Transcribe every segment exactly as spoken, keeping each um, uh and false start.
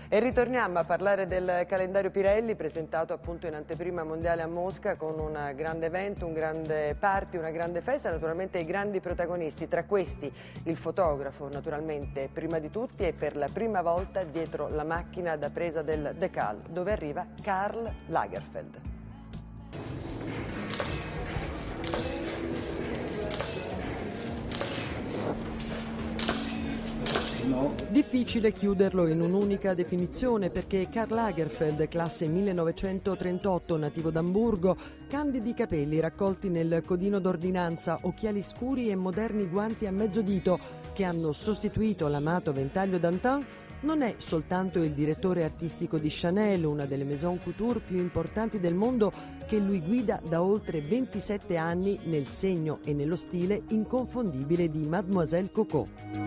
E ritorniamo a parlare del calendario Pirelli, presentato appunto in anteprima mondiale a Mosca, con un grande evento, un grande party, una grande festa, naturalmente i grandi protagonisti, tra questi il fotografo naturalmente prima di tutti, e per la prima volta dietro la macchina da presa del Decal, dove arriva Karl Lagerfeld. Difficile chiuderlo in un'unica definizione, perché Karl Lagerfeld, classe millenovecentotrentotto, nativo d'Amburgo, candidi capelli raccolti nel codino d'ordinanza, occhiali scuri e moderni guanti a mezzo dito che hanno sostituito l'amato ventaglio d'antan, non è soltanto il direttore artistico di Chanel, una delle maison couture più importanti del mondo, che lui guida da oltre ventisette anni nel segno e nello stile inconfondibile di Mademoiselle Coco.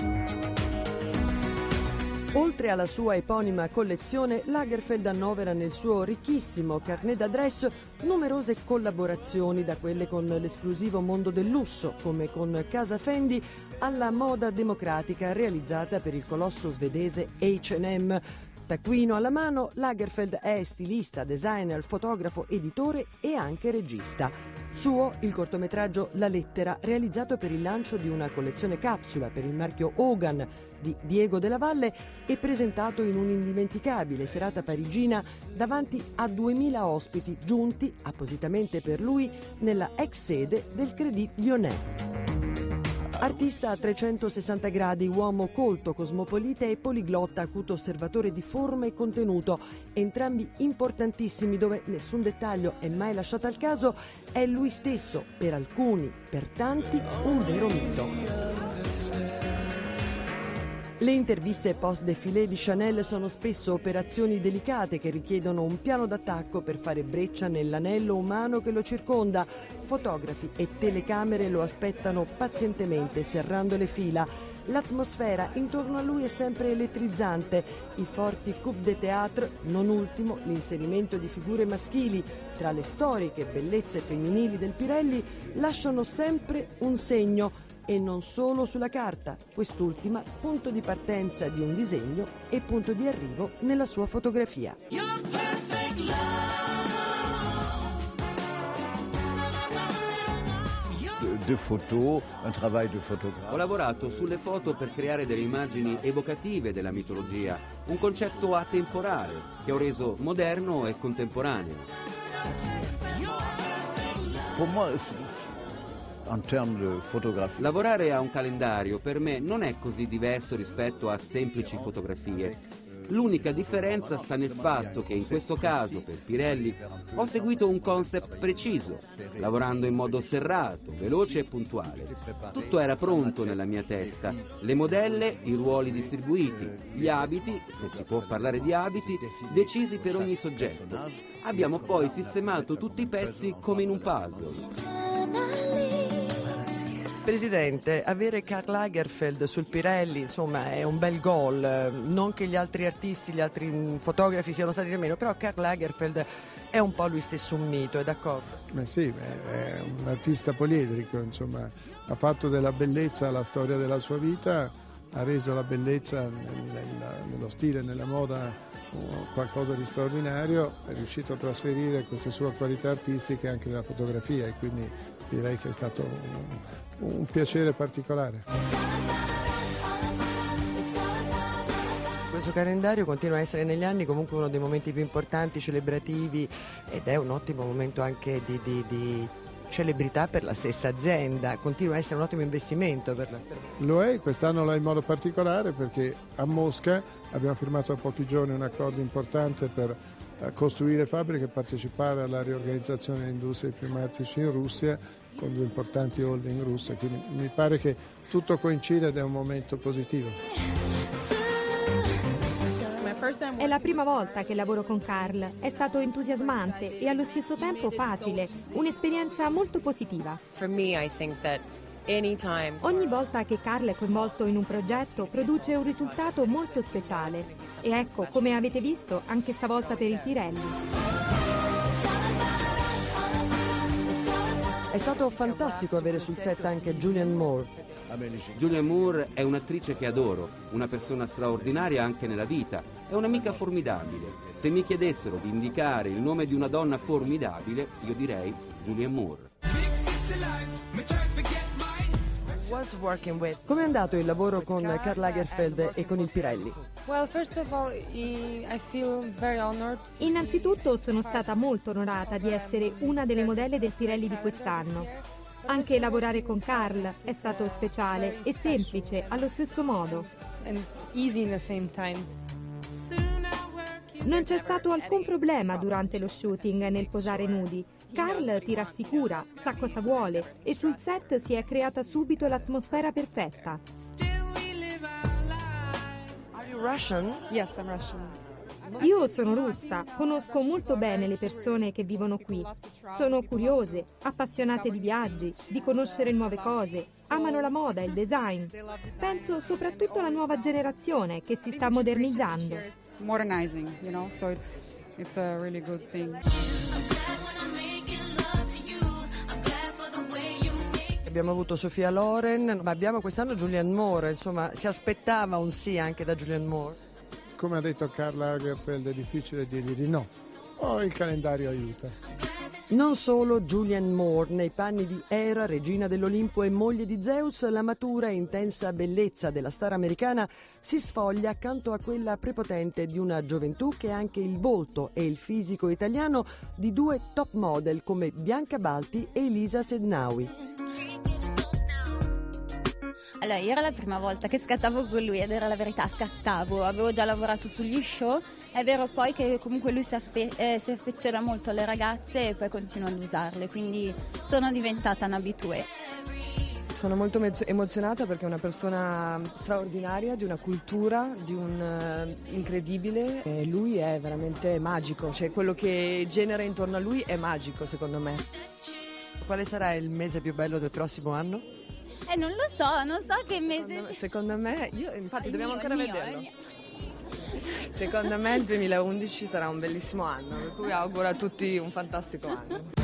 Oltre alla sua eponima collezione, Lagerfeld annovera nel suo ricchissimo carnet d'adresse numerose collaborazioni, da quelle con l'esclusivo mondo del lusso, come con Casa Fendi, alla moda democratica realizzata per il colosso svedese acca e emme. Taccuino alla mano, Lagerfeld è stilista, designer, fotografo, editore e anche regista. Suo il cortometraggio La lettera, realizzato per il lancio di una collezione capsula per il marchio Hogan di Diego Della Valle e presentato in un'indimenticabile serata parigina davanti a duemila ospiti giunti appositamente per lui nella ex sede del Crédit Lyonnais. Artista a trecentosessanta gradi, uomo colto, cosmopolita e poliglotta, acuto osservatore di forma e contenuto, entrambi importantissimi, dove nessun dettaglio è mai lasciato al caso, è lui stesso, per alcuni, per tanti, un vero mito. Le interviste post-défilé di Chanel sono spesso operazioni delicate che richiedono un piano d'attacco per fare breccia nell'anello umano che lo circonda. Fotografi e telecamere lo aspettano pazientemente, serrando le fila. L'atmosfera intorno a lui è sempre elettrizzante. I forti coup de théâtre, non ultimo l'inserimento di figure maschili tra le storiche bellezze femminili del Pirelli, lasciano sempre un segno. E non solo sulla carta, quest'ultima punto di partenza di un disegno e punto di arrivo nella sua fotografia. De photo, un travail de photographe. Ho lavorato sulle foto per creare delle immagini evocative della mitologia, un concetto atemporale che ho reso moderno e contemporaneo. Per me, in termini di fotografia, lavorare a un calendario per me non è così diverso rispetto a semplici fotografie. L'unica differenza sta nel fatto che in questo caso, per Pirelli, ho seguito un concept preciso, lavorando in modo serrato, veloce e puntuale. Tutto era pronto nella mia testa: le modelle, i ruoli distribuiti, gli abiti, se si può parlare di abiti, decisi per ogni soggetto. Abbiamo poi sistemato tutti i pezzi come in un puzzle. Presidente, avere Karl Lagerfeld sul Pirelli, insomma, è un bel gol. Non che gli altri artisti, gli altri fotografi siano stati da meno, però Karl Lagerfeld è un po' lui stesso un mito, è d'accordo? Ma sì, è un artista poliedrico, insomma, ha fatto della bellezza la storia della sua vita, ha reso la bellezza nel, nello stile, nella moda, qualcosa di straordinario, è riuscito a trasferire queste sue qualità artistiche anche nella fotografia, e quindi direi che è stato un, un piacere particolare. Questo calendario continua a essere negli anni comunque uno dei momenti più importanti, celebrativi, ed è un ottimo momento anche di, di, di celebrità per la stessa azienda, continua a essere un ottimo investimento per la... Lo è, quest'anno lo è in modo particolare perché a Mosca abbiamo firmato da pochi giorni un accordo importante per costruire fabbriche e partecipare alla riorganizzazione delle industrie pneumatici in Russia con due importanti holding russe, quindi mi pare che tutto coincide ed è un momento positivo. È la prima volta che lavoro con Karl, è stato entusiasmante e allo stesso tempo facile, un'esperienza molto positiva. Ogni volta che Karl è coinvolto in un progetto produce un risultato molto speciale e ecco, come avete visto, anche stavolta per il Pirelli. È stato fantastico avere sul set anche Julianne Moore. Julianne Moore è un'attrice che adoro, una persona straordinaria anche nella vita. È un'amica formidabile. Se mi chiedessero di indicare il nome di una donna formidabile, io direi Julianne Moore. Come è andato il lavoro con Karl Lagerfeld e con il Pirelli? Well, first of all, I feel very honored. Innanzitutto sono stata molto onorata di essere una delle modelle del Pirelli di quest'anno. Anche lavorare con Karl è stato speciale e semplice allo stesso modo. And easy in the same time. Non c'è stato alcun problema durante lo shooting nel posare nudi. Karl ti rassicura, sa cosa vuole e sul set si è creata subito l'atmosfera perfetta. Are you Russian? Yes, I'm Russian. Io sono russa, conosco molto bene le persone che vivono qui. Sono curiose, appassionate di viaggi, di conoscere nuove cose, amano la moda e il design. Penso soprattutto alla nuova generazione che si sta modernizzando. Modernizing, you know, so it's it's a really good thing. Abbiamo avuto Sofia Loren, ma abbiamo quest'anno Julianne Moore, insomma si aspettava un sì anche da Julianne Moore. Come ha detto Karl Lagerfeld, è difficile dirgli di no. Oh, il calendario aiuta. Non solo Julianne Moore, nei panni di Hera, regina dell'Olimpo e moglie di Zeus, la matura e intensa bellezza della star americana si sfoglia accanto a quella prepotente di una gioventù che ha anche il volto e il fisico italiano di due top model come Bianca Balti e Elisa Sednaoui. Allora, io era la prima volta che scattavo con lui ed era la verità, scattavo, avevo già lavorato sugli show, è vero poi che comunque lui si, affe- eh, si affeziona molto alle ragazze e poi continua ad usarle, quindi sono diventata un abitué. Sono molto emozionata perché è una persona straordinaria, di una cultura, di un uh, incredibile, e lui è veramente magico, cioè quello che genera intorno a lui è magico secondo me. Quale sarà il mese più bello del prossimo anno? Eh, non lo so, non so che mese... Secondo me, secondo me io, infatti È dobbiamo mio, ancora è mio, vederlo. è mio. Secondo me il duemilaundici sarà un bellissimo anno, per cui auguro a tutti un fantastico anno.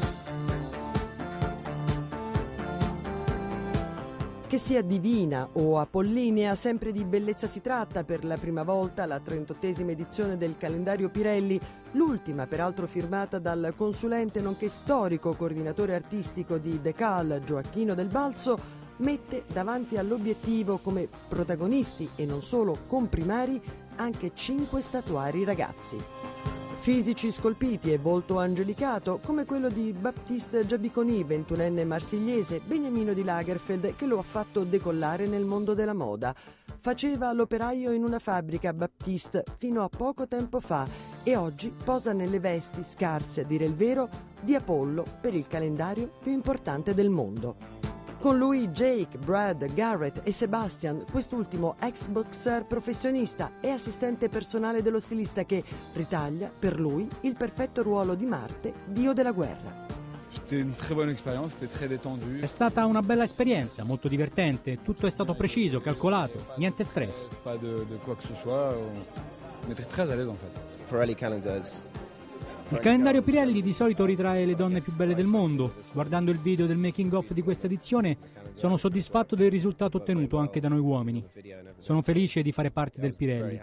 Che sia divina o apollinea, sempre di bellezza si tratta per la prima volta la trentottesima edizione del calendario Pirelli, l'ultima peraltro firmata dal consulente nonché storico coordinatore artistico di Decal, Gioacchino Del Balzo, mette davanti all'obiettivo come protagonisti e non solo comprimari anche cinque statuari ragazzi. Fisici scolpiti e volto angelicato, come quello di Baptiste Jabiconi, ventunenne marsigliese, beniamino di Lagerfeld, che lo ha fatto decollare nel mondo della moda. Faceva l'operaio in una fabbrica, Baptiste, fino a poco tempo fa e oggi posa nelle vesti, scarse a dire il vero, di Apollo per il calendario più importante del mondo. Con lui Jake, Brad, Garrett e Sebastian, quest'ultimo ex-boxer professionista e assistente personale dello stilista che ritaglia per lui il perfetto ruolo di Marte, dio della guerra. È stata una bella esperienza, molto divertente, tutto è stato preciso, calcolato, niente stress. Il calendario Pirelli di solito ritrae le donne più belle del mondo. Guardando il video del making of di questa edizione, sono soddisfatto del risultato ottenuto anche da noi uomini. Sono felice di fare parte del Pirelli.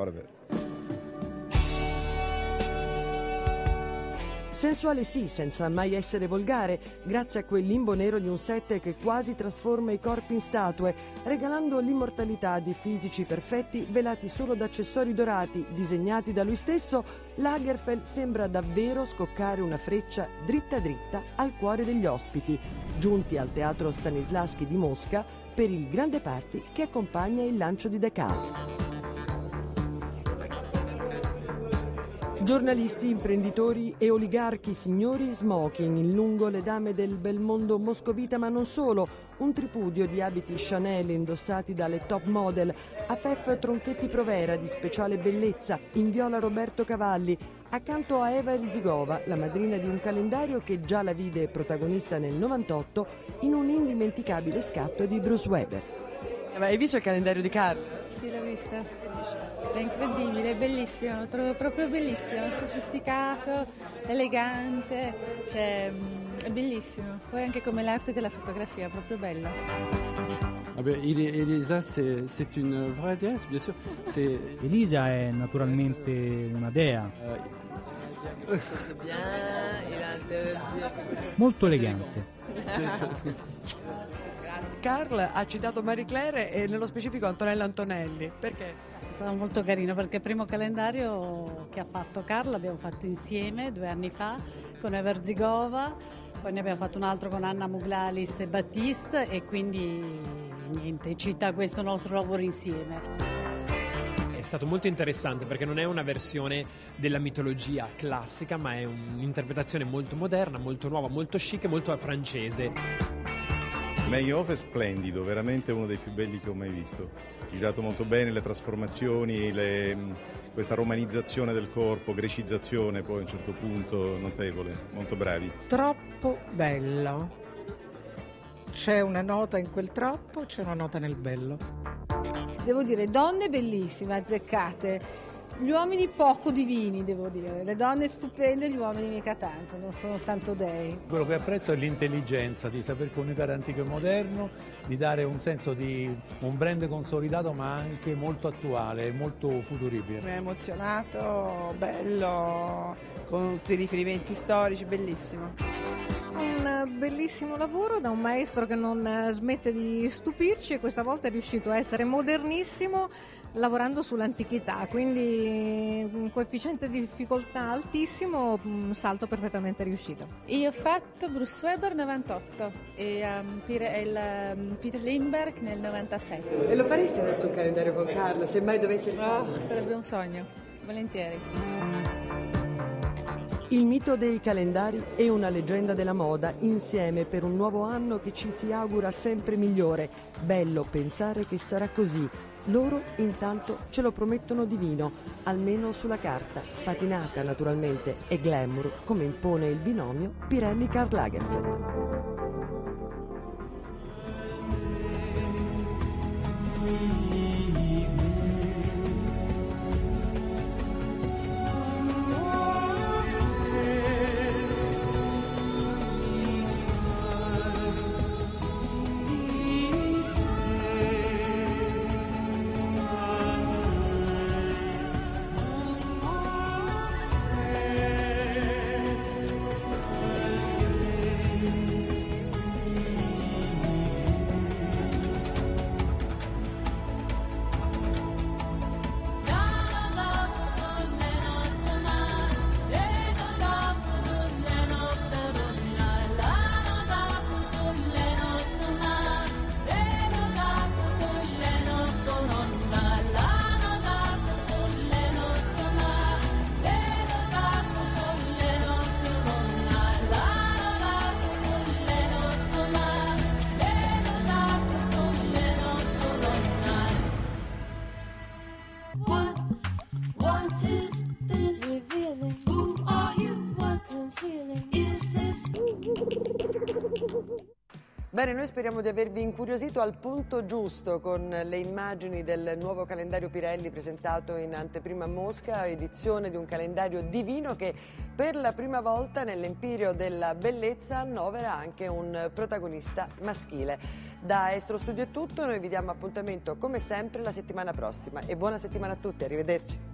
Sensuale sì, senza mai essere volgare, grazie a quel limbo nero di un set che quasi trasforma i corpi in statue, regalando l'immortalità di fisici perfetti velati solo da accessori dorati disegnati da lui stesso, Lagerfeld sembra davvero scoccare una freccia dritta dritta al cuore degli ospiti, giunti al Teatro Stanislavski di Mosca per il grande party che accompagna il lancio di Decal. Giornalisti, imprenditori e oligarchi, signori smoking, in lungo le dame del bel mondo moscovita, ma non solo, un tripudio di abiti Chanel indossati dalle top model, Afef Tronchetti Provera di speciale bellezza, in viola Roberto Cavalli, accanto a Eva Erzigova, la madrina di un calendario che già la vide protagonista nel novantotto in un indimenticabile scatto di Bruce Weber. Ma hai visto il calendario di Karl? Sì, l'ho vista. È incredibile, è bellissimo, lo trovo proprio bellissimo, sofisticato, elegante, cioè è bellissimo. Poi anche come l'arte della fotografia, proprio bella. Elisa, c'est, c'est une vraie déesse, bien sûr. C'est... Elisa è naturalmente una dea. Molto elegante. Carl ha citato Marie Claire e nello specifico Antonella Antonelli. Perché? È stato molto carino perché il primo calendario che ha fatto Carl l'abbiamo fatto insieme due anni fa con Everzigova, poi ne abbiamo fatto un altro con Anna Muglalis e Battiste e quindi niente, cita questo nostro lavoro insieme. È stato molto interessante perché non è una versione della mitologia classica, ma è un'interpretazione molto moderna, molto nuova, molto chic e molto francese. Making of è splendido, veramente uno dei più belli che ho mai visto. Girato molto bene, le trasformazioni, le, questa romanizzazione del corpo, grecizzazione poi a un certo punto notevole, molto bravi. Troppo bello. C'è una nota in quel troppo, c'è una nota nel bello. Devo dire, donne bellissime, azzeccate. Gli uomini poco divini, devo dire. Le donne stupende, gli uomini mica tanto, non sono tanto dei. Quello che apprezzo è l'intelligenza di saper coniugare antico e moderno, di dare un senso di un brand consolidato ma anche molto attuale, molto futuribile. Mi ha emozionato, bello, con tutti i riferimenti storici, bellissimo. Un bellissimo lavoro da un maestro che non smette di stupirci e questa volta è riuscito a essere modernissimo lavorando sull'antichità, quindi un coefficiente di difficoltà altissimo, un salto perfettamente riuscito. Io ho fatto Bruce Weber novantotto e um, il, um, Peter Lindbergh nel novantasei. E lo faresti nel suo calendario con Carlo, se mai dovessi... Oh, sarebbe un sogno, volentieri. Il mito dei calendari e una leggenda della moda insieme per un nuovo anno che ci si augura sempre migliore. Bello pensare che sarà così. Loro intanto ce lo promettono divino, almeno sulla carta, patinata naturalmente e glamour come impone il binomio Pirelli-Karl Lagerfeld. Bene, noi speriamo di avervi incuriosito al punto giusto con le immagini del nuovo calendario Pirelli presentato in anteprima a Mosca, edizione di un calendario divino che per la prima volta nell'empirio della bellezza annovera anche un protagonista maschile. Da Estro Studio è tutto, noi vi diamo appuntamento come sempre la settimana prossima e buona settimana a tutti, arrivederci.